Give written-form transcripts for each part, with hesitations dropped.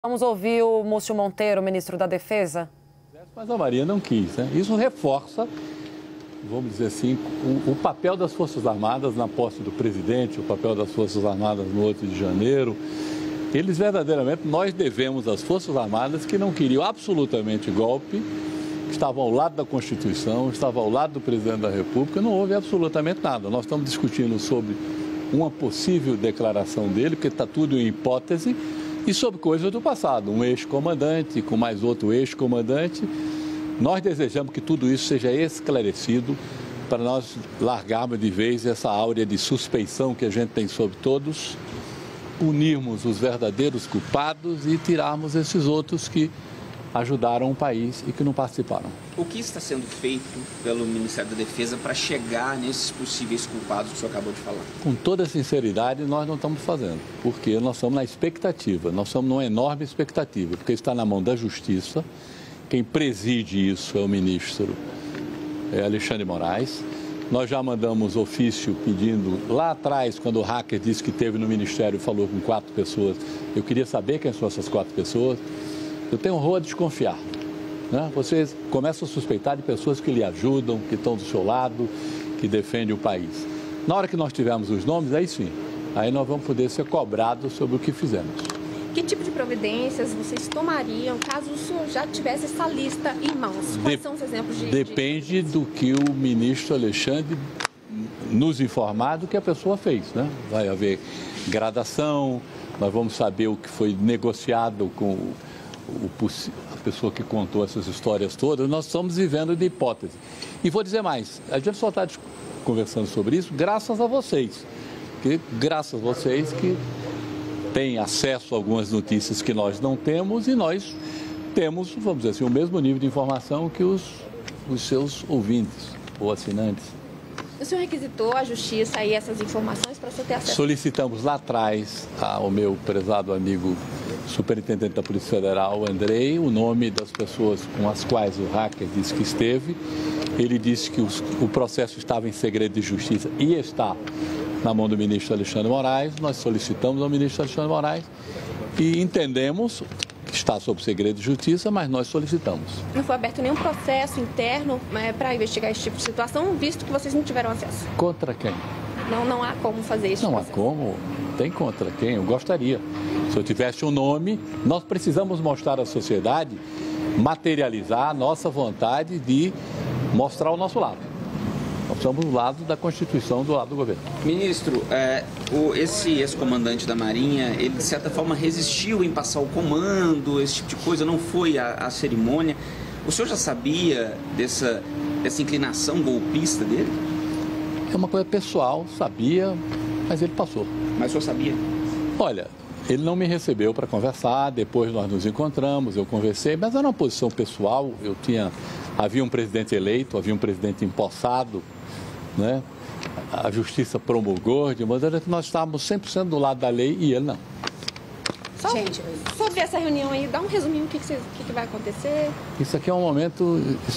Vamos ouvir o Múcio Monteiro, ministro da Defesa. Mas a Maria não quis, né? Isso reforça, vamos dizer assim, o papel das Forças Armadas na posse do presidente, o papel das Forças Armadas no 8 de janeiro. Eles verdadeiramente, nós devemos às Forças Armadas que não queriam absolutamente golpe, que estavam ao lado da Constituição, estavam ao lado do presidente da República, não houve absolutamente nada. Nós estamos discutindo sobre uma possível declaração dele, porque está tudo em hipótese, e sobre coisas do passado, um ex-comandante com mais outro ex-comandante. Nós desejamos que tudo isso seja esclarecido para nós largarmos de vez essa áurea de suspeição que a gente tem sobre todos, unirmos os verdadeiros culpados e tirarmos esses outros que ajudaram o país e que não participaram. O que está sendo feito pelo Ministério da Defesa para chegar nesses possíveis culpados que o senhor acabou de falar? Com toda sinceridade, nós não estamos fazendo, porque nós estamos na expectativa, nós estamos numa enorme expectativa, porque está na mão da Justiça. Quem preside isso é o ministro Alexandre de Moraes. Nós já mandamos ofício pedindo, lá atrás, quando o hacker disse que teve no Ministério e falou com 4 pessoas, eu queria saber quem são essas 4 pessoas. Eu tenho horror a desconfiar, né? Vocês começam a suspeitar de pessoas que lhe ajudam, que estão do seu lado, que defendem o país. Na hora que nós tivermos os nomes, aí sim, aí nós vamos poder ser cobrados sobre o que fizemos. Que tipo de providências vocês tomariam caso o senhor já tivesse essa lista em mãos? Quais são os exemplos de... Depende do que o ministro Alexandre nos informar do que a pessoa fez, né? Vai haver gradação, nós vamos saber o que foi negociado com a pessoa que contou essas histórias todas. Nós estamos vivendo de hipótese. E vou dizer mais, a gente só está conversando sobre isso graças a vocês. Porque graças a vocês que têm acesso a algumas notícias que nós não temos e nós temos, vamos dizer assim, o mesmo nível de informação que os seus ouvintes ou assinantes. O senhor requisitou à Justiça aí essas informações para você ter acesso? Solicitamos lá atrás ao meu prezado amigo superintendente da Polícia Federal, Andrei, o nome das pessoas com as quais o hacker disse que esteve. Ele disse que o processo estava em segredo de justiça e está na mão do ministro Alexandre de Moraes. Nós solicitamos ao ministro Alexandre de Moraes e entendemos que está sob segredo de justiça, mas nós solicitamos. Não foi aberto nenhum processo interno para investigar esse tipo de situação, visto que vocês não tiveram acesso? Contra quem? Não há como fazer isso. Não há como. Tem contra quem? Eu gostaria. Se eu tivesse um nome, nós precisamos mostrar à sociedade, materializar a nossa vontade de mostrar o nosso lado. Nós estamos do lado da Constituição, do lado do governo. Ministro, esse ex-comandante da Marinha, ele de certa forma resistiu em passar o comando, esse tipo de coisa, não foi à cerimônia. O senhor já sabia dessa inclinação golpista dele? É uma coisa pessoal, sabia, mas ele passou. Mas o senhor sabia? Olha, ele não me recebeu para conversar, depois nós nos encontramos, eu conversei, mas era uma posição pessoal. Havia um presidente eleito, havia um presidente empossado, né? A Justiça promulgou, de maneira que nós estávamos 100% do lado da lei e ele não. Gente, sobre essa reunião aí, dá um resuminho, o que vai acontecer? Isso aqui é um momento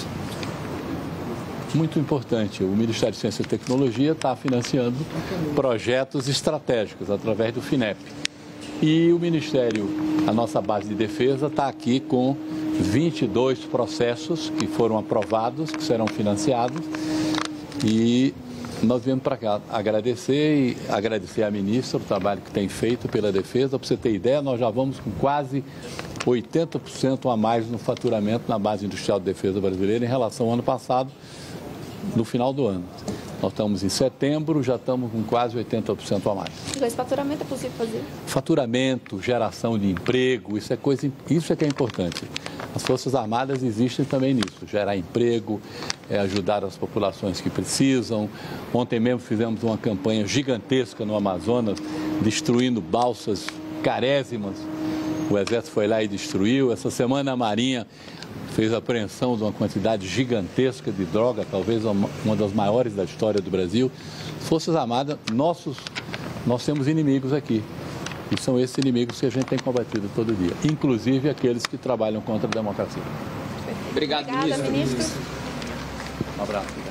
muito importante. O Ministério de Ciência e Tecnologia está financiando projetos estratégicos através do FINEP. E o Ministério, a nossa base de defesa, está aqui com 22 processos que foram aprovados, que serão financiados. E nós viemos para cá agradecer à ministra o trabalho que tem feito pela defesa. Para você ter ideia, nós já vamos com quase 80% a mais no faturamento na base industrial de defesa brasileira em relação ao ano passado, no final do ano. Nós estamos em setembro, já estamos com quase 80% a mais. Esse faturamento é possível fazer? Faturamento, geração de emprego, isso é que é importante. As Forças Armadas existem também nisso, gerar emprego, ajudar as populações que precisam. Ontem mesmo fizemos uma campanha gigantesca no Amazonas, destruindo balsas carésimas. O Exército foi lá e destruiu. Essa semana a Marinha fez a apreensão de uma quantidade gigantesca de droga, talvez uma das maiores da história do Brasil. Forças Armadas, nós temos inimigos aqui. E são esses inimigos que a gente tem combatido todo dia, inclusive aqueles que trabalham contra a democracia. Obrigado, Obrigada, ministro. Um abraço. Obrigado.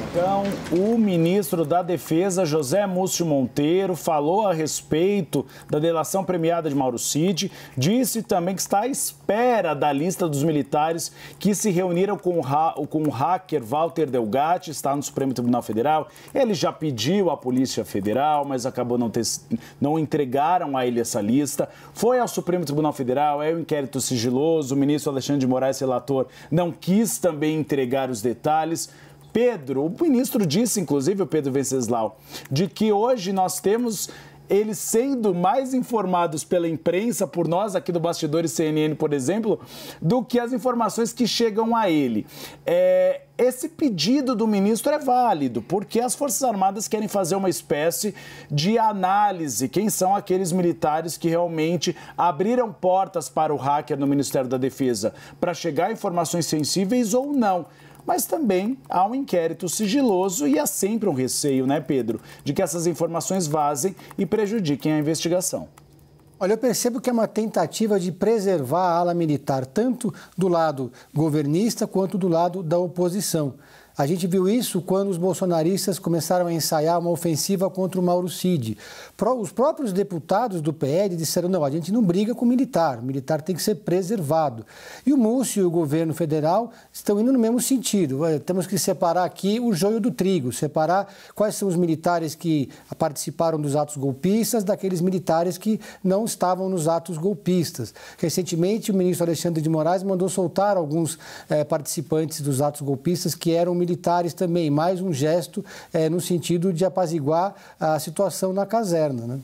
Então, o ministro da Defesa, José Múcio Monteiro, falou a respeito da delação premiada de Mauro Cid, disse também que está à espera da lista dos militares que se reuniram com o hacker Walter Delgatti, está no Supremo Tribunal Federal. Ele já pediu à Polícia Federal, mas acabou não entregaram a ele essa lista. Foi ao Supremo Tribunal Federal, é um inquérito sigiloso, o ministro Alexandre de Moraes, relator, não quis também entregar os detalhes. Pedro, o ministro disse, inclusive, o Pedro Venceslau, de que hoje nós temos eles sendo mais informados pela imprensa, por nós aqui do Bastidores CNN, por exemplo, do que as informações que chegam a ele. Esse pedido do ministro é válido, porque as Forças Armadas querem fazer uma espécie de análise. Quem são aqueles militares que realmente abriram portas para o hacker no Ministério da Defesa para chegar a informações sensíveis ou não. Mas também há um inquérito sigiloso e há sempre um receio, né, Pedro, de que essas informações vazem e prejudiquem a investigação. Olha, eu percebo que é uma tentativa de preservar a ala militar, tanto do lado governista quanto do lado da oposição. A gente viu isso quando os bolsonaristas começaram a ensaiar uma ofensiva contra o Mauro Cid. Os próprios deputados do PL disseram, não, a gente não briga com o militar tem que ser preservado. E o Múcio e o governo federal estão indo no mesmo sentido. Temos que separar aqui o joio do trigo, separar quais são os militares que participaram dos atos golpistas daqueles militares que não estavam nos atos golpistas. Recentemente, o ministro Alexandre de Moraes mandou soltar alguns participantes dos atos golpistas que eram militares também, mais um gesto no sentido de apaziguar a situação na caserna, né?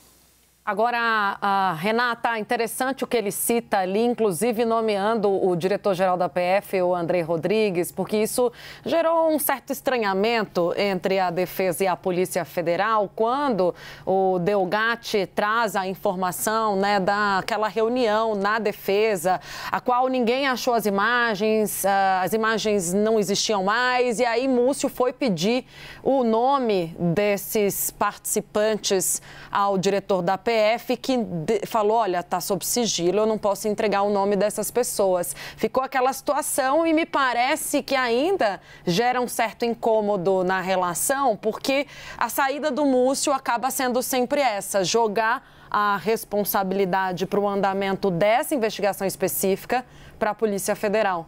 Agora, Renata, interessante o que ele cita ali, inclusive nomeando o diretor-geral da PF, o André Rodrigues, porque isso gerou um certo estranhamento entre a Defesa e a Polícia Federal quando o Delgatti traz a informação, né, daquela reunião na Defesa, a qual ninguém achou as imagens não existiam mais, e aí Múcio foi pedir o nome desses participantes ao diretor da PF, que falou, olha, está sob sigilo, eu não posso entregar o nome dessas pessoas. Ficou aquela situação e me parece que ainda gera um certo incômodo na relação, porque a saída do Múcio acaba sendo sempre essa, jogar a responsabilidade para o andamento dessa investigação específica para a Polícia Federal.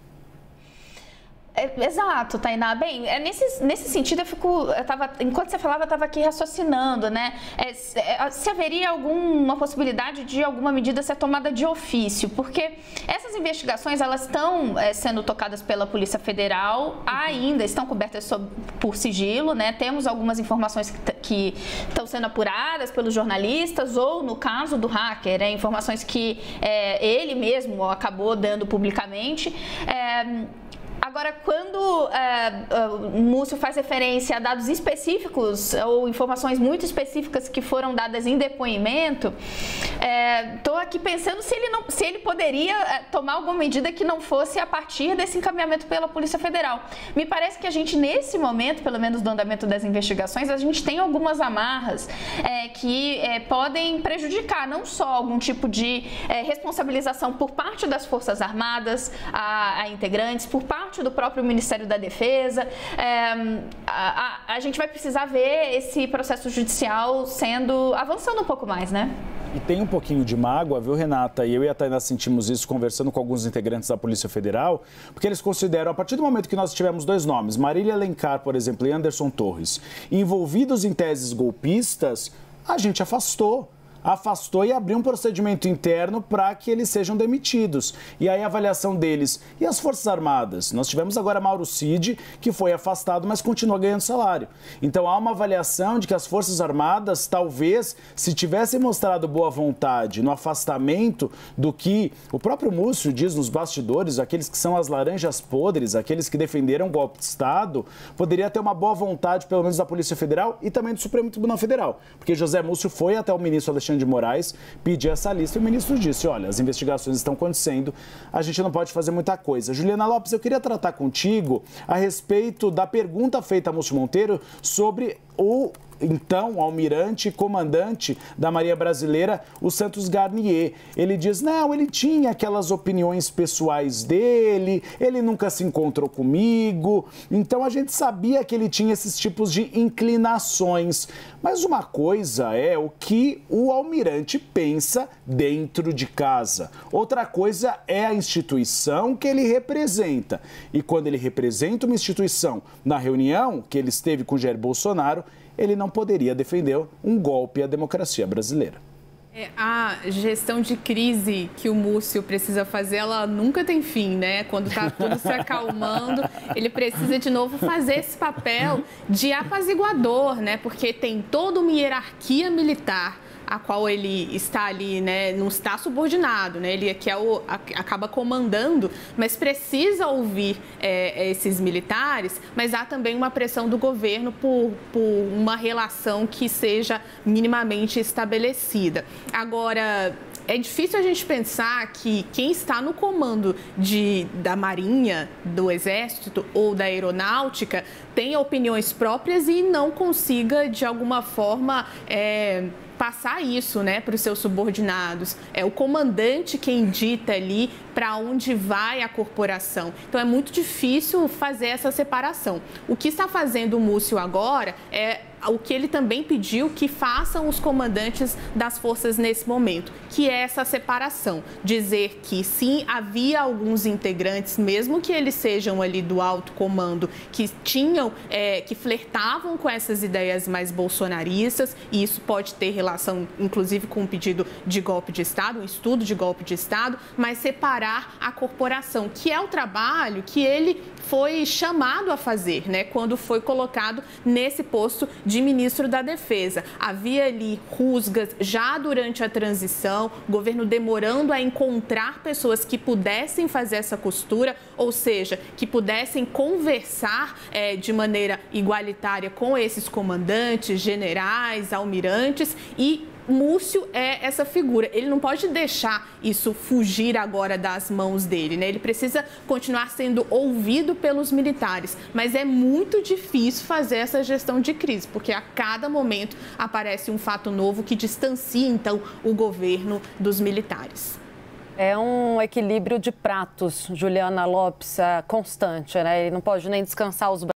Exato, Tainá. Bem, nesse sentido, enquanto você falava, eu estava aqui raciocinando, né? Se haveria alguma possibilidade de alguma medida ser tomada de ofício, porque essas investigações, elas estão sendo tocadas pela Polícia Federal, ainda estão cobertas por sigilo, né? Temos algumas informações que estão sendo apuradas pelos jornalistas, ou no caso do hacker, informações que ele mesmo acabou dando publicamente. Agora, quando o Múcio faz referência a dados específicos ou informações muito específicas que foram dadas em depoimento, estou aqui pensando se ele poderia tomar alguma medida que não fosse a partir desse encaminhamento pela Polícia Federal. Me parece que a gente, nesse momento, pelo menos do andamento das investigações, a gente tem algumas amarras que podem prejudicar não só algum tipo de responsabilização por parte das Forças Armadas a integrantes, por parte do próprio Ministério da Defesa. A gente vai precisar ver esse processo judicial avançando um pouco mais, né? E tem um pouquinho de mágoa, viu, Renata? E eu e a Tainá sentimos isso conversando com alguns integrantes da Polícia Federal, porque eles consideram, a partir do momento que nós tivemos dois nomes, Marília Alencar, por exemplo, e Anderson Torres, envolvidos em teses golpistas, a gente afastou e abriu um procedimento interno para que eles sejam demitidos. E aí a avaliação deles. E as Forças Armadas? Nós tivemos agora Mauro Cid, que foi afastado, mas continua ganhando salário. Então há uma avaliação de que as Forças Armadas, talvez, se tivessem mostrado boa vontade no afastamento do que o próprio Múcio diz nos bastidores, aqueles que são as laranjas podres, aqueles que defenderam o golpe de Estado, poderia ter uma boa vontade, pelo menos da Polícia Federal e também do Supremo Tribunal Federal. Porque José Múcio foi até o ministro Alexandre de Moraes pedir essa lista e o ministro disse, olha, as investigações estão acontecendo, a gente não pode fazer muita coisa. Juliana Lopes, eu queria tratar contigo a respeito da pergunta feita a Múcio Monteiro sobre então almirante e comandante da Marinha Brasileira, o Santos Garnier. Ele diz, não, ele tinha aquelas opiniões pessoais dele, ele nunca se encontrou comigo, então a gente sabia que ele tinha esses tipos de inclinações. Mas uma coisa é o que o almirante pensa dentro de casa. Outra coisa é a instituição que ele representa. E quando ele representa uma instituição na reunião que ele esteve com Jair Bolsonaro, ele não poderia defender um golpe à democracia brasileira. A gestão de crise que o Múcio precisa fazer, ela nunca tem fim, né? Quando está tudo se acalmando, ele precisa de novo fazer esse papel de apaziguador, né? Porque tem toda uma hierarquia militar a qual ele está ali, né, não está subordinado, né, ele aqui acaba comandando, mas precisa ouvir esses militares, mas há também uma pressão do governo por uma relação que seja minimamente estabelecida. Agora, é difícil a gente pensar que quem está no comando da Marinha, do Exército ou da Aeronáutica tenha opiniões próprias e não consiga, de alguma forma, passar isso, né, para os seus subordinados. É o comandante quem dita ali para onde vai a corporação. Então é muito difícil fazer essa separação. O que está fazendo o Múcio agora é o que ele também pediu que façam os comandantes das forças nesse momento, que é essa separação. Dizer que sim, havia alguns integrantes, mesmo que eles sejam ali do alto comando, que que flertavam com essas ideias mais bolsonaristas, e isso pode ter relação, inclusive, com um pedido de golpe de Estado, um estudo de golpe de Estado, mas separar a corporação, que é o trabalho que ele foi chamado a fazer, né, quando foi colocado nesse posto de ministro da Defesa. Havia ali rusgas já durante a transição, o governo demorando a encontrar pessoas que pudessem fazer essa costura, ou seja, que pudessem conversar de maneira igualitária com esses comandantes, generais, almirantes, e Múcio é essa figura. Ele não pode deixar isso fugir agora das mãos dele, né? Ele precisa continuar sendo ouvido pelos militares, mas é muito difícil fazer essa gestão de crise, porque a cada momento aparece um fato novo que distancia, então, o governo dos militares. É um equilíbrio de pratos, Juliana Lopes, constante, né? Ele não pode nem descansar os braços.